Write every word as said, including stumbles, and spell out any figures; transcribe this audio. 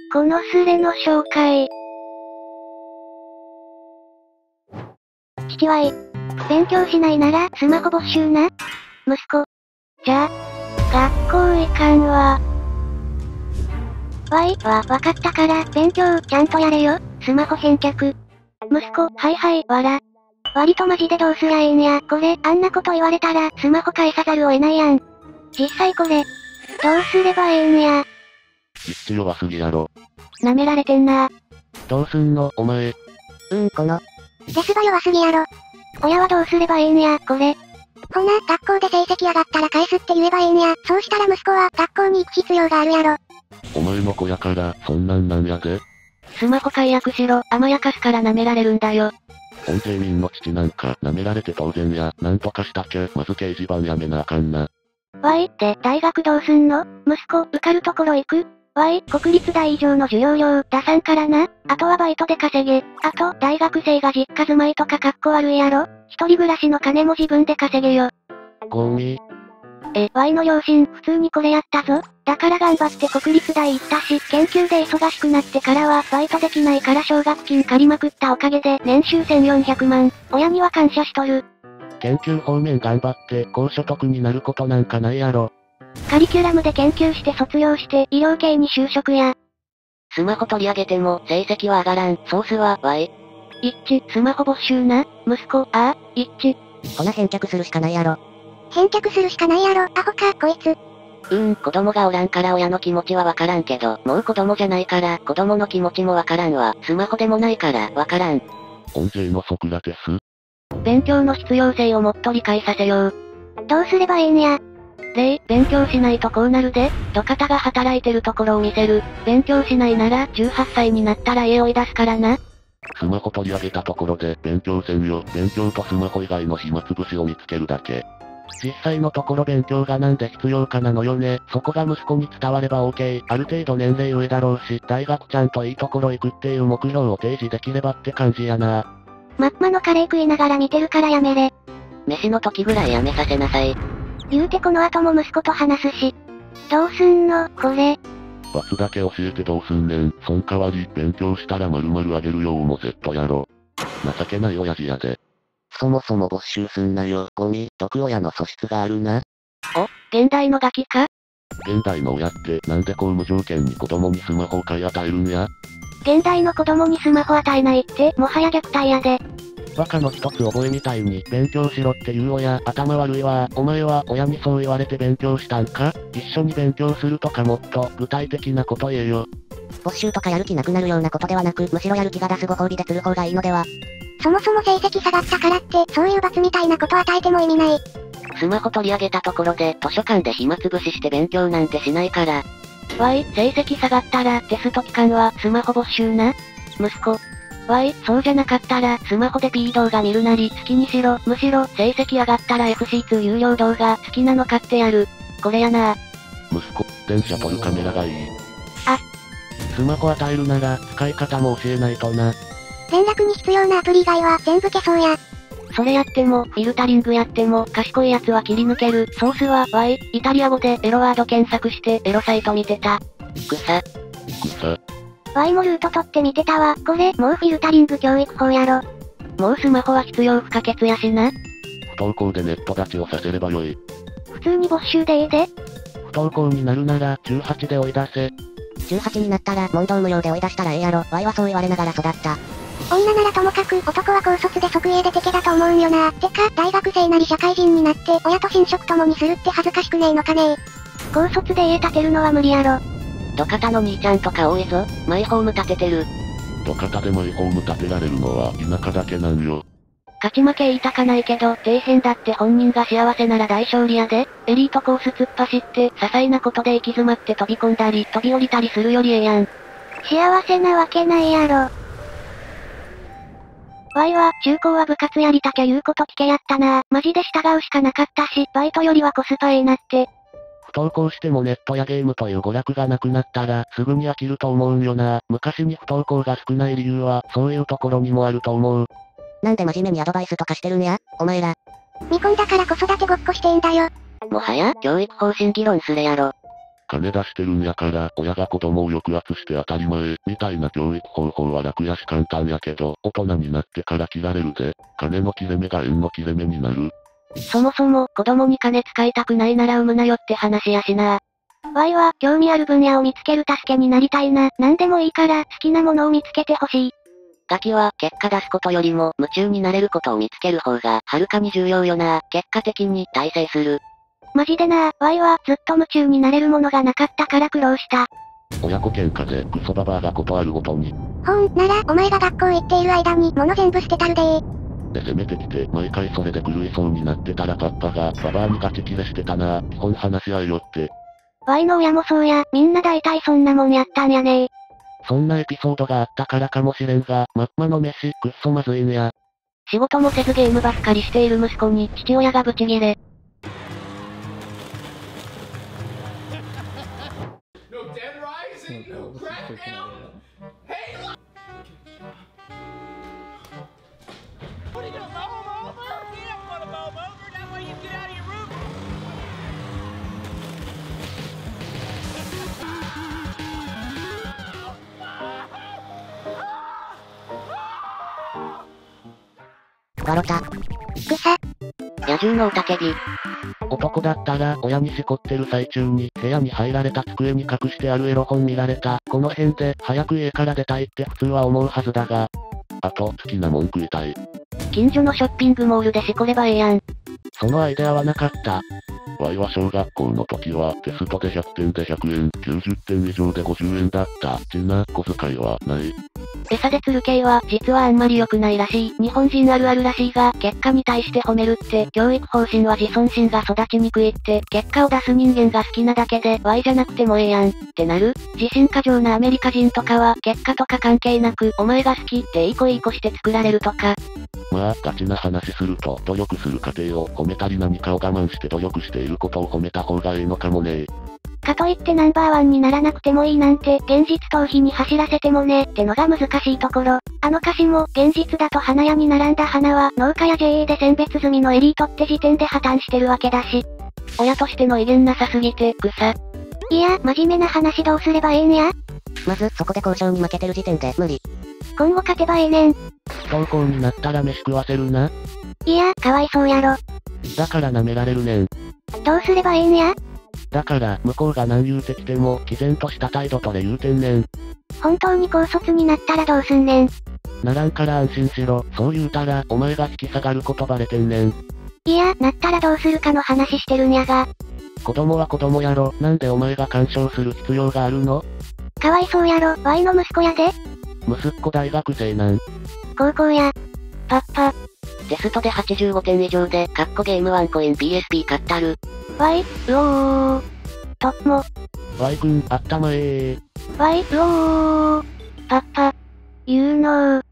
このスレの紹介。父親。勉強しないならスマホ没収な。息子。じゃあ、学校行かんわ。わいはわかったから勉強ちゃんとやれよ。スマホ返却。息子、はいはい、わら。割とマジでどうすりゃええんや。これ、あんなこと言われたらスマホ返さざるを得ないやん。実際これ、どうすればええんや。 実地弱すぎやろ。 舐められてんな。 どうすんの、お前。 うーん、この。 デスバ弱すぎやろ。親はどうすればええんや、これ。ほな、学校で成績上がったら返すって言えばええんや。そうしたら息子は学校に行く必要があるやろ。 お前の子やから、そんなんなんやで。 スマホ解約しろ、甘やかすから舐められるんだよ。 本住民の父なんか、舐められて当然や、なんとかしたきゃ、まず掲示板やめなあかんな。 わい、で、大学どうすんの？息子、受かるところ行く？わい、国立大以上の授業料、出さんからな。あとはバイトで稼げ。あと、大学生が実家住まいとかかっこ悪いやろ。一人暮らしの金も自分で稼げよ。 ゴミ。 え、ワイの両親、普通にこれやったぞ。だから頑張って国立大行ったし、研究で忙しくなってからは、バイトできないから奨学金借りまくったおかげで、年収せんよんひゃくまん。親には感謝しとる。 研究方面頑張って、高所得になることなんかないやろ。 カリキュラムで研究して卒業して、医療系に就職や。 スマホ取り上げても、成績は上がらん。ソースは、ワイ。 一致、スマホ没収な。息子、ああ、一致。 ほな返却するしかないやろ。 返却するしかないやろ、アホか、こいつ。 うーん、子供がおらんから親の気持ちはわからんけど、もう子供じゃないから、子供の気持ちもわからんわ。スマホでもないから、わからん。 音声のソクラテス。 勉強の必要性をもっと理解させよう。どうすればええんや。例、勉強しないとこうなるで、土方が働いてるところを見せる。勉強しないなら、じゅうはっさいになったら家追い出すからな。 スマホ取り上げたところで、勉強せんよ。勉強とスマホ以外の暇つぶしを見つけるだけ。実際のところ勉強がなんで必要かなのよね。そこが息子に伝われば OK。ある程度年齢上だろうし、大学ちゃんといいところ行くっていう目標を提示できればって感じやな。 マッマのカレー食いながら見てるからやめれ。 飯の時ぐらいやめさせなさい。 言うてこの後も息子と話すし。どうすんの、これ。 罰だけ教えてどうすんねん。そん代わり、勉強したら丸々あげるようもセットやろ。情けない親父やで。 そもそも没収すんなよ、ゴミ。毒親の素質があるな。 お、現代のガキか？ 現代の親ってなんでこう無条件に子供にスマホを買い与えるんや？ 現代の子供にスマホ与えないって、もはや虐待やで。 バカの一つ覚えみたいに勉強しろっていう親、頭悪いわ。お前は親にそう言われて勉強したんか？一緒に勉強するとかもっと具体的なこと言えよ。 没収とかやる気なくなるようなことではなく、むしろやる気が出すご褒美で釣る方がいいのでは。 そもそも成績下がったからって、そういう罰みたいなこと与えても意味ない。 スマホ取り上げたところで、図書館で暇つぶしして勉強なんてしないから。 わい、成績下がったら、テスト期間はスマホ没収な。息子。わい、そうじゃなかったら、スマホで P 動画見るなり好きにしろ。むしろ、成績上がったら エフシーツー 有料動画好きなの買ってやる。これやな。 息子、電車撮るカメラがいい。 あ。 スマホ与えるなら、使い方も教えないとな。 連絡に必要なアプリ以外は全部消そうや。それやっても、フィルタリングやっても、賢い奴は切り抜ける。ソースは、ワイ、イタリア語でエロワード検索して、エロサイト見てた。 草。 草。 ワイもルート取って見てたわ。これ、もうフィルタリング教育法やろ。もうスマホは必要不可欠やしな。 不登校でネット立ちをさせればよい。 普通に没収でいいで。 不登校になるなら、じゅうはちで追い出せ。 じゅうはちになったら、問答無用で追い出したらええやろ。ワイはそう言われながら育った。 女ならともかく、男は高卒で即家出てけだと思うんよな。てか、大学生なり社会人になって、親と寝食共にするって恥ずかしくねえのかねえ。高卒で家建てるのは無理やろ。 土方の兄ちゃんとか多いぞ。マイホーム建ててる。 土方でマイホーム建てられるのは田舎だけなんよ。 勝ち負け言いたかないけど、底辺だって本人が幸せなら大勝利やで。エリートコース突っ走って、些細なことで行き詰まって飛び込んだり、飛び降りたりするよりええやん。幸せなわけないやろ。ワイは、中高は部活やりたきゃ言うこと聞けやったな。マジで従うしかなかったし、バイトよりはコスパええなって。 不登校してもネットやゲームという娯楽がなくなったら、すぐに飽きると思うんよな。昔に不登校が少ない理由は、そういうところにもあると思う。 なんで真面目にアドバイスとかしてるんや、お前ら。 見込んだから子育てごっこしてんだよ。 もはや、教育方針議論すれやろ。 金出してるんやから、親が子供を抑圧して当たり前、みたいな教育方法は楽やし簡単やけど、大人になってから切られるぜ。金の切れ目が縁の切れ目になる。 そもそも、子供に金使いたくないなら産むなよって話やしな。 わいは、興味ある分野を見つける助けになりたいな。何でもいいから、好きなものを見つけてほしい。 ガキは、結果出すことよりも、夢中になれることを見つける方が、はるかに重要よな。結果的に、大成する。 マジでな、わいは、ずっと夢中になれるものがなかったから苦労した。 親子喧嘩で、クソババアがことあるごとに。 ほん、なら、お前が学校行っている間に、物全部捨てたるでー。 で攻めてきて、毎回それで狂いそうになってたらパッパが、ババアにガチ切れしてたな。基本話し合いよって。 わいの親もそうや、みんな大体そんなもんやったんやねー。 そんなエピソードがあったからかもしれんが、マッマの飯、くっそまずいんや。 仕事もせずゲームばっかりしている息子に、父親がブチギレ。 ガロタ。草。 野獣の雄たけび。 男だったら、親にしこってる最中に、部屋に入られた机に隠してあるエロ本見られた。この辺で、早く家から出たいって普通は思うはずだが。あと、好きなもん食いたい。 近所のショッピングモールでしこればええやん。 そのアイデアはなかった。ワイは小学校の時は、テストでひゃくてんでひゃくえん、きゅうじゅってん以上でごじゅうえんだった。ちな、小遣いはない。 餌で釣る系は、実はあんまり良くないらしい。日本人あるあるらしいが、結果に対して褒めるって、教育方針は自尊心が育ちにくいって、結果を出す人間が好きなだけで、ワイじゃなくてもええやん、ってなる。自信過剰なアメリカ人とかは、結果とか関係なく、お前が好きっていい子いい子して作られるとか。 まあ、ガチな話すると、努力する過程を褒めたり何かを我慢して努力していることを褒めた方がいいのかもね。 かといってナンバーワンにならなくてもいいなんて、現実逃避に走らせてもね、ってのが難しいところ。あの歌詞も、現実だと花屋に並んだ花は、農家や ジェーエー で選別済みのエリートって時点で破綻してるわけだし。 親としての威厳なさすぎて、草。 いや、真面目な話どうすればええんや？ まず、そこで交渉に負けてる時点で、無理。 今後勝てばええねん。 不登校になったら飯食わせるな。 いや、かわいそうやろ。 だから舐められるねん。 どうすればええんや？ だから、向こうが何言うてきても、毅然とした態度とれ言うてんねん。 本当に高卒になったらどうすんねん。 ならんから安心しろ。そう言うたら、お前が引き下がることバレてんねん。 いや、なったらどうするかの話してるんやが。 子供は子供やろ。なんでお前が干渉する必要があるの？ かわいそうやろ。ワイの息子やで。 息子大学生なん。 高校や。 パッパ。テストではちじゅうごてん以上で、カッコゲームワンコイン ピーエスピー 買ったる。 ワイ、うおー。と、も。 ワイ君、あったまえー。 ワイ、うおー。パッパ。言うのー。